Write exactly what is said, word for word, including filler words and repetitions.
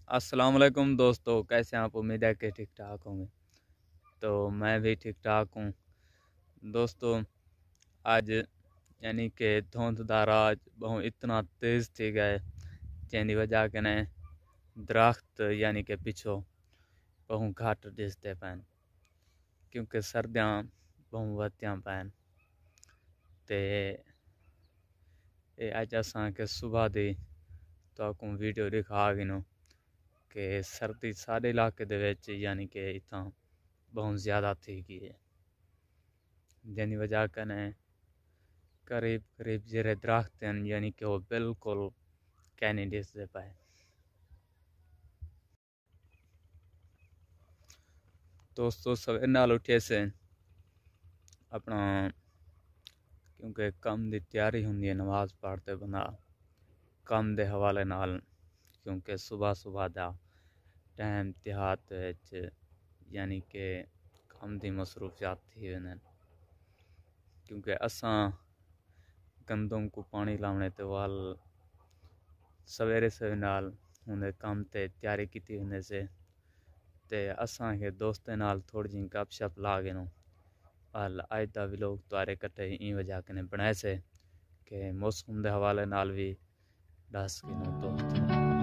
अस्सलाम वालेकुम दोस्तों, कैसे हैं आप? उम्मीद है कि ठीक ठाक होंगे। तो मैं भी ठीक ठाक हूँ दोस्तों। आज यानी कि धुंधदार आज बहुत इतना तेज़ थी गए जैनी वजह के ने दरख्त यानी कि पिछो बहुत घट दिसते पैन क्योंकि सर्दियाँ बहुत वत्तियाँ पैन ते ये अज असा के सुबह दी तो वीडियो दिखा गिनो कि सर्दी सारे इलाके दे विच यानी कि इतना बहुत ज़्यादा थी गई है, जिनी वजह कने करीब करीब जेरे दरख्त हैं यानी कि वो बिल्कुल कैनी दिसते पाए। दोस्तों सवेरे नाल उठे से अपना क्योंकि कम की तैयारी होंगी है, नमाज पढ़ते बंदा कम के हवाले नाल क्योंकि सुबह सुबह का टाइम देहात यानी कि कम की मसरूफियात थी वेंदन क्योंकि असा गंदम को पानी लाने ते वाल सवेरे सवेरे नाल उन्हें काम ते तैयारी की होने से ते असा के दोस्तें नाल थोड़ी जी गपशप ला गए अल अज का भी लोग तुआरे कट्ठे ई वजह कने बनाए से कि मौसम के हवाले नाल भी दस गिनो दोस्त